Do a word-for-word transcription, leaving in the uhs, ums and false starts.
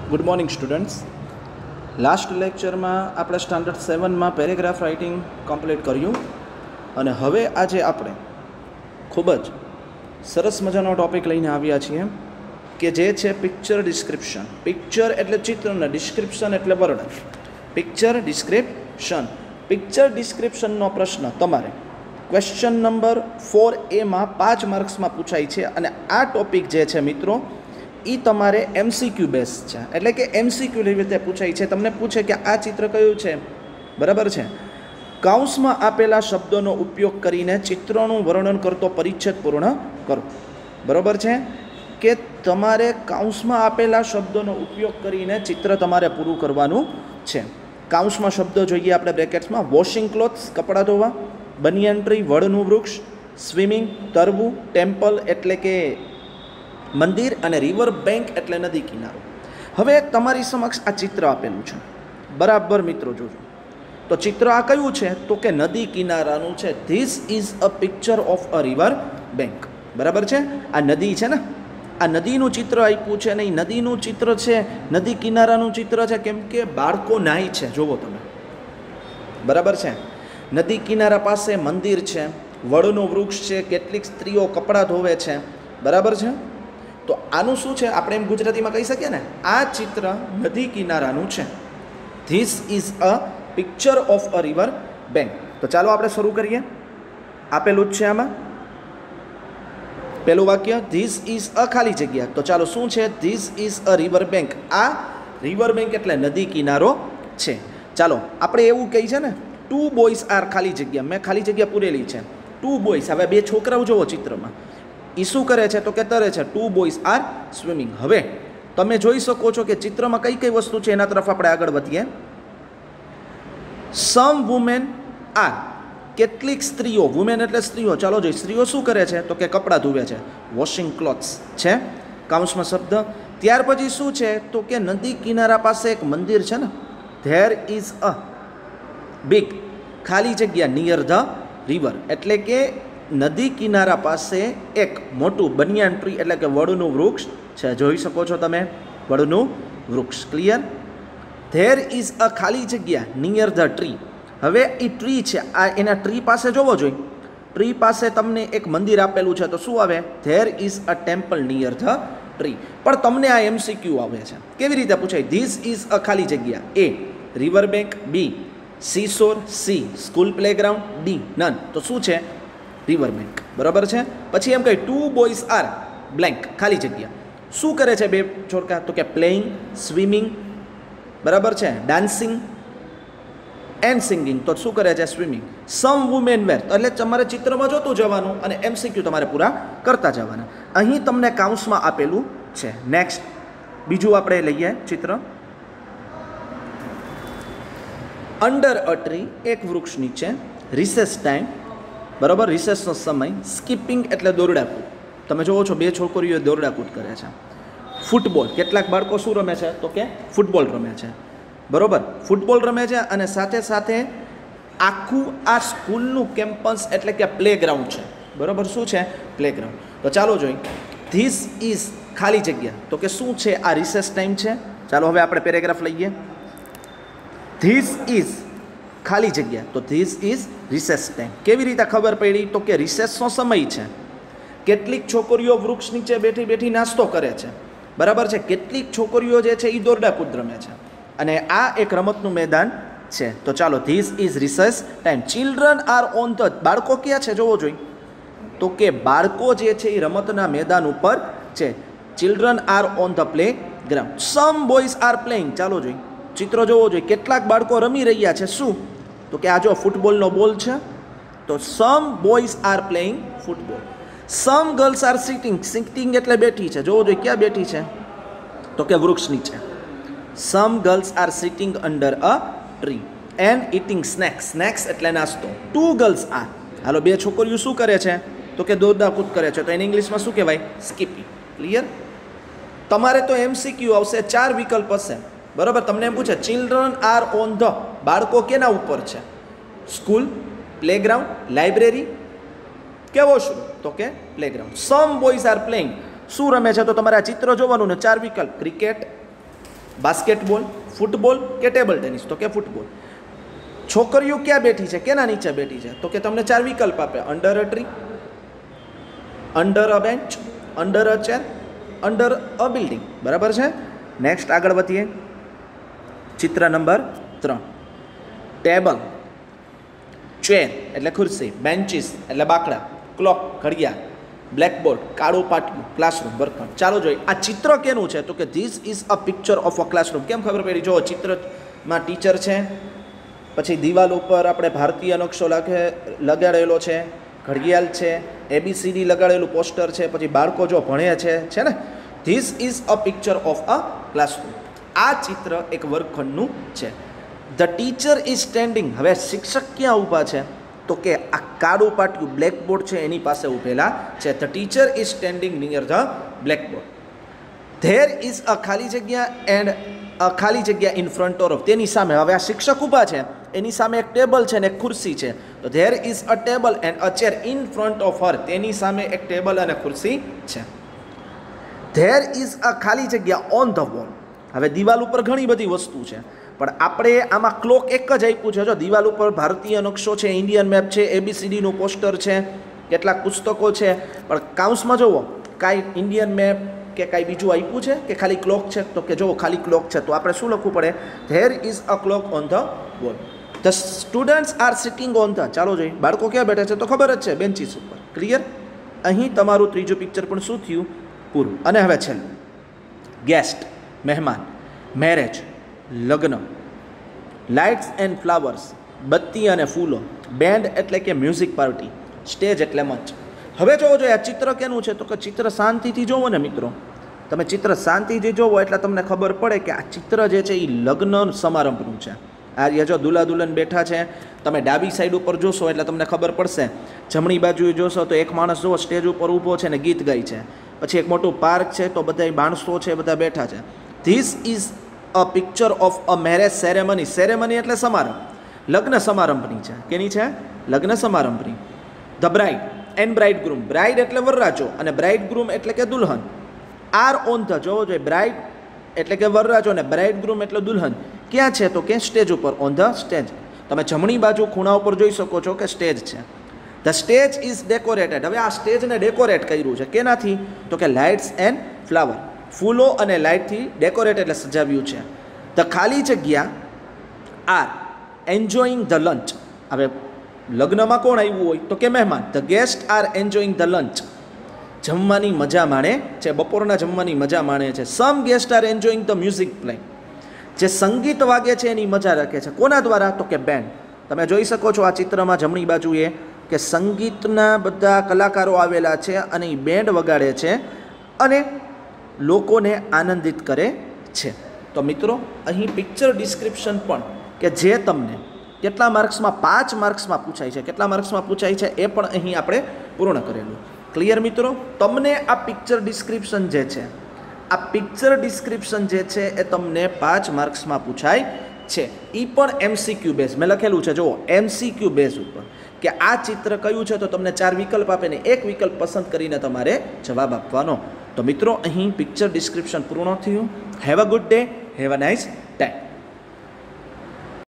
Good morning students. Last લેક્ચરમાં આપણે standard સેવનમાં પેરેગ્રાફ રાઇટિંગ કમ્પ્લીટ કર્યું અને હવે આજે આપણે ખૂબ જ સરસ મજાનો ટૉપિક લઈને આવ્યા છીએ કે જે છે પિક્ચર ડિસ્ક્રિપ્શન. પિક્ચર એટલે ચિત્રને, ડિસ્ક્રિપ્શન એટલે વર્ણન. પિક્ચર ડિસ્ક્રિપ્શન પિક્ચર ડિસ્ક્રિપ્શનનો પ્રશ્ન તમારે ક્વેશ્ચન નંબર ફોર એમાં પાંચ માર્ક્સમાં પૂછાય છે અને આ ટૉપિક જે છે મિત્રો એ તમારે એમસીક્યુ બેઝ છે, એટલે કે એમસીક્યુ રીતે પૂછાય છે. તમને પૂછે કે આ ચિત્ર કયું છે, બરાબર છે, કૌંસમાં આપેલા શબ્દોનો ઉપયોગ કરીને ચિત્રનું વર્ણન કરતો પરિચ્છેદ પૂર્ણ કરો. બરાબર છે કે તમારે કૌંસમાં આપેલા શબ્દોનો ઉપયોગ કરીને ચિત્ર તમારે પૂરું કરવાનું છે. કૌંસમાં શબ્દો જોઈએ આપણે બ્રેકેટ્સમાં: વોશિંગ ક્લોથ્સ કપડાં ધોવા, બનિયન ટ્રી વડનું વૃક્ષ, સ્વિમિંગ તરવું, ટેમ્પલ એટલે કે મંદિર, અને રિવર બેંક એટલે નદી કિનારો. હવે તમારી સમક્ષ આ ચિત્ર આપેલું છે, બરાબર મિત્રો જોજો. તો ચિત્ર આ કયું છે તો કે નદી કિનારાનું છે. This is a picture of a river bank. બરાબર છે, આ નદી છે ને, આ નદીનું ચિત્ર આપ્યું છે અને એ નદીનું ચિત્ર છે, નદી કિનારાનું ચિત્ર છે, કેમ કે બાળકો નાહી છે, જોવો તમે. બરાબર છે, નદી કિનારા પાસે મંદિર છે, વડનું વૃક્ષ છે, કેટલીક સ્ત્રીઓ કપડાં ધોવે છે. બરાબર છે, તો આનું શું છે, આપણે એમ ગુજરાતીમાં કહી શકીએ ને, આ ચિત્ર નદી કિનારાનું છે. This is a picture of a river bank. તો ચાલો આપણે શરૂ કરીએ. આપેલું જ છે આમાં પહેલું વાક્ય, ધીસ ઇઝ અ ખાલી જગ્યા. તો ચાલો શું છે, this is a river bank. આ રિવર બેંક એટલે નદી કિનારો છે. ચાલો આપણે એવું કહી છે ને, ટુ બોયઝ આર ખાલી જગ્યા, મેં ખાલી જગ્યા પૂરેલી છે. ટુ બોયઝ, હવે બે છોકરાઓ જોવો ચિત્રમાં, એ શું કરે છે તો કે તરે છે. Two boys are swimming. હવે તમે જોઈ શકો છો કે ચિત્રમાં કઈ કઈ વસ્તુ છે, એના તરફ આપણે આગળ વધીએ. સમ વુમેન આર, કેટલીક સ્ત્રીઓ, વુમેન એટલે સ્ત્રીઓ, ચાલો જોઈ, સ્ત્રીઓ શું કરે છે તો કે કપડાં ધોવે છે. વોશિંગ ક્લોથ્સ છે કૌંસમાં શબ્દ. ત્યાર પછી શું છે તો કે નદી કિનારા પાસે એક મંદિર છે ને, ધેર ઇઝ અ બિગ ખાલી જગ્યા નિયર ધ રિવર, એટલે કે નદી કિનારા પાસે એક મોટું બનિયાન ટ્રી એટલે કે વડનું વૃક્ષ છે. જોઈ શકો છો તમે વડનું વૃક્ષ. ક્લિયર? ધેર ઇઝ અ ખાલી જગ્યા નિયર ધ ટ્રી. હવે એ ટ્રી છે, આ એના ટ્રી પાસે જોવો જોઈએ. ટ્રી પાસે તમને એક મંદિર આપેલું છે, તો શું આવે? There is a temple near the tree. પણ તમને આ એમસીક્યુ આવે છે. કેવી રીતે પૂછાય? ધીસ ઇઝ અ ખાલી જગ્યા. A river bank, B seashore, C school playground, D none. તો શું છે? River bank. બરાબર છે. પછી એમ કહે ટુ બોયઝ આર બ્લેન્ક ખાલી જગ્યા. શું કરે છે બે છોકરા તો કે પ્લેઇંગ, સ્વિમિંગ, બરાબર છે, ડાન્સિંગ એન્ડ સિંગિંગ. તો શું કરે છે? સ્વિમિંગ. સમ વુમેન વેર, એટલે તમારે ચિત્રમાં જોતું જવાનું અને એમસીક્યુ તમારે પૂરા કરતા જવાના. અહીં તમને કાઉન્સમાં આપેલું છે. નેક્સ્ટ બીજું આપણે લઈએ ચિત્ર. અંડર અ ટ્રી, એક વૃક્ષ નીચે, રિસેસ ટાઈમ, બરાબર, રિસેસનો સમય, સ્કીપિંગ એટલે દોરડાકૂદ. તમે જોવો છો બે છોકરીઓ દોરડાકૂદ કરે છે. ફૂટબોલ, કેટલાક બાળકો શું રમે છે તો કે ફૂટબોલ રમે છે. બરાબર, ફૂટબોલ રમે છે અને સાથે સાથે આખું આ સ્કૂલનું કેમ્પસ એટલે કે પ્લેગ્રાઉન્ડ છે. બરાબર, શું છે? પ્લેગ્રાઉન્ડ. તો ચાલો જોઈ, ધીસ ઇઝ ખાલી જગ્યા, તો કે શું છે? આ રિસેસ ટાઈમ છે. ચાલો હવે આપણે પેરેગ્રાફ લઈએ. ધીસ ઇઝ ખાલી જગ્યા, તો ધીસ ઇઝ રિસેસ ટાઈમ. કેવી રીતે ખબર પડી તો કે રિસેસનો સમય છે. કેટલીક છોકરીઓ વૃક્ષ નીચે બેઠી બેઠી નાસ્તો કરે છે. બરાબર છે. કેટલીક છોકરીઓ જે છે એ દોરડાકૂદ રમે છે અને આ એક રમતનું મેદાન છે. તો ચાલો, this is recess time. Children are on the, બાળકો ક્યાં છે જોવો જોઈએ તો કે બાળકો જે છે એ રમતના મેદાન ઉપર છે. Children are on the play ground. Some boys are playing. ચાલો જોઈએ, ચિત્રો જોવો જોઈએ. કેટલાક બાળકો રમી રહ્યા છે. શું તો કે આ જો ફૂટબોલનો બોલ છે, તો some boys are playing football. Some girls are sitting, sitting એટલે બેઠી છે. જોવો જોઈએ ક્યાં બેઠી છે તો કે વૃક્ષ નીચે. Some girls are sitting under a tree and eating snacks, snacks એટલે નાસ્તો. ટુ ગર્લ્સ આર, હાલો બે છોકરીઓ શું કરે છે તો કે દોરડાકૂદ કરે છે. તો એને ઇંગ્લિશમાં શું કહેવાય? સ્કીપિંગ. ક્લિયર? તમારે તો એમસીક્યુ આવશે, ચાર વિકલ્પ હશે. બરાબર, તમને એમ પૂછે ચિલ્ડ્રન આર ઓન ધ, બાળકો કેના ઉપર છે? સ્કૂલ, પ્લેગ્રાઉન્ડ, લાઇબ્રેરી કે વોશરૂમ? તો કે playground. Some boys are playing, શું રમે છે તો તમારે આ ચિત્ર જોવાનું ને ચાર વિકલ્પ: ક્રિકેટ, બાસ્કેટબોલ, ફૂટબોલ કે ટેબલ ટેનિસ? તો કે ફૂટબોલ. છોકરીઓ ક્યાં બેઠી છે, કેના નીચે બેઠી છે? તો કે તમને ચાર વિકલ્પ આપે: under a tree, under a bench, under a chair, under a building. બરાબર છે. નેક્સ્ટ આગળ વધીએ. ચિત્ર નંબર ત્રણ. ટેબલ, ચેર એટલે ખુરશી, બેન્ચીસ એટલે બાકડા, ક્લોક ઘડિયાળ, બ્લેકબોર્ડ કાળું પાટિયું, ક્લાસરૂમ વર્ગખંડ. ચાલો જોઈએ આ ચિત્ર કેનું છે? તો કે this is a picture of a classroom. કેમ ખબર પડી? જો ચિત્રમાં ટીચર છે, પછી દિવાલ ઉપર આપણે ભારતીય નકશો લખે લગાડેલો છે, ઘડિયાળ છે, એબીસીડી લગાડેલું પોસ્ટર છે, પછી બાળકો જો ભણે છે છે ને. This is a picture of a classroom. આ ચિત્ર એક વર્ગખંડનું છે. The teacher is standing. હવે શિક્ષક ક્યાં ઊભા છે? તો કે આ કાળું પાટિયું બ્લેકબોર્ડ છે એની પાસે ઊભેલા છે. The teacher is standing near the blackboard. There is a ખાલી જગ્યા એન્ડ અ ખાલી જગ્યા ઇન ફ્રન્ટ ઓફ. તેની સામે હવે આ શિક્ષક ઊભા છે, એની સામે એક ટેબલ છે ને એક ખુરશી છે. તો there is a table and a chair in front of her. તેની સામે એક ટેબલ અને ખુરશી છે. ધેર ઇઝ અ ખાલી જગ્યા ઓન ધ વોલ. હવે દિવાલ ઉપર ઘણી બધી વસ્તુ છે, પણ આપણે આમાં ક્લોક એક જ આપ્યું છે. જો દિવાલ ઉપર ભારતીય નકશો છે, ઇન્ડિયન મેપ છે, એબીસીડીનું પોસ્ટર છે, કેટલાક પુસ્તકો છે, પણ કાઉન્સમાં જુઓ કાંઈ ઇન્ડિયન મેપ કે કાંઈ બીજું આપ્યું છે કે ખાલી ક્લોક છે? તો કે જુઓ ખાલી ક્લોક છે. તો આપણે શું લખવું પડે? There is a clock on the wall. The students are sitting on the. ચાલો જોઈએ બાળકો ક્યાં બેઠા છે? તો ખબર જ છે, બેન્ચીસ ઉપર. ક્લિયર? અહીં તમારું ત્રીજું પિક્ચર પણ શું થયું? પૂરું. અને હવે છેલ્લું. ગેસ્ટ મહેમાન, મેરેજ લગ્ન, લાઇટ્સ એન્ડ ફ્લાવર્સ બત્તી અને ફૂલો, બેન્ડ એટલે કે મ્યુઝિક પાર્ટી, સ્ટેજ એટલે મંચ. હવે જોવો જોઈએ આ ચિત્ર કેનું છે? તો કે ચિત્ર શાંતિથી જોવો ને મિત્રો. તમે ચિત્ર શાંતિથી જોવો એટલે તમને ખબર પડે કે આ ચિત્ર જે છે એ લગ્ન સમારંભનું છે. આ જો દુલ્હા દુલ્હન બેઠા છે. તમે ડાબી સાઈડ ઉપર જોશો એટલે તમને ખબર પડશે. જમણી બાજુએ જોશો તો એક માણસ જો સ્ટેજ ઉપર ઊભો છે ને ગીત ગાય છે. પછી એક મોટું પાર્ક છે, તો બધા માણસો છે, બધા બેઠા છે. This is a picture of a marriage ceremony. Ceremony એટલે સમારંભ, લગ્ન સમારંભની છે. કેની છે? લગ્ન સમારંભની. The bride and bride groom. Bride એટલે વરરાજો અને બ્રાઇડ ગ્રૂમ એટલે કે દુલ્હન. R on the. જોવો જોઈએ બ્રાઇડ એટલે કે વરરાજો અને બ્રાઇડ ગ્રૂમ એટલે દુલ્હન ક્યાં છે? તો કે સ્ટેજ ઉપર, ઓન ધ સ્ટેજ. તમે જમણી બાજુ ખૂણા ઉપર જોઈ શકો છો કે સ્ટેજ છે. The stage is decorated. હવે આ સ્ટેજને ડેકોરેટ કર્યું છે કેનાથી? તો કે લાઇટ્સ એન્ડ ફ્લાવર. ફૂલો અને લાઇટથી ડેકોરેટ એટલે સજાવ્યું છે. ધ ખાલી જગ્યા આર એન્જોઈંગ ધ લંચ. હવે લગ્નમાં કોણ આવ્યું હોય? તો કે મહેમાન. The guest are enjoying the lunch. જમવાની મજા માણે છે, બપોરના જમવાની મજા માણે છે. Some guest are enjoying the music playing. જે સંગીત વાગે છે એની મજા રાખે છે. કોના દ્વારા? તો કે બેન્ડ. તમે જોઈ શકો છો આ ચિત્રમાં જમણી બાજુએ કે સંગીતના બધા કલાકારો આવેલા છે અને એ બેન્ડ વગાડે છે અને લોકોને આનંદિત કરે છે. તો મિત્રો અહીં પિક્ચર ડિસ્ક્રિપ્શન પણ કે જે તમને કેટલા માર્ક્સમાં? પાંચ માર્ક્સમાં પૂછાય છે. કેટલા માર્ક્સમાં પૂછાય છે એ પણ અહીં આપણે પૂર્ણ કરેલું. ક્લિયર મિત્રો? તમને આ પિક્ચર ડિસ્ક્રિપ્શન જે છે, આ પિક્ચર ડિસ્ક્રિપ્શન જે છે એ તમને પાંચ માર્ક્સમાં પૂછાય છે. એ પણ એમસીક્યુ બેઝ. મેં લખેલું છે જુઓ, એમસીક્યુ બેઝ ઉપર કે આ ચિત્ર કયું છે. તો તમને ચાર વિકલ્પ આપે ને એક વિકલ્પ પસંદ કરીને તમારે જવાબ આપવાનો. તો મિત્રો અહીં પિક્ચર ડિસ્ક્રિપ્શન પૂર્ણ થયું. Have a good day, have a nice time.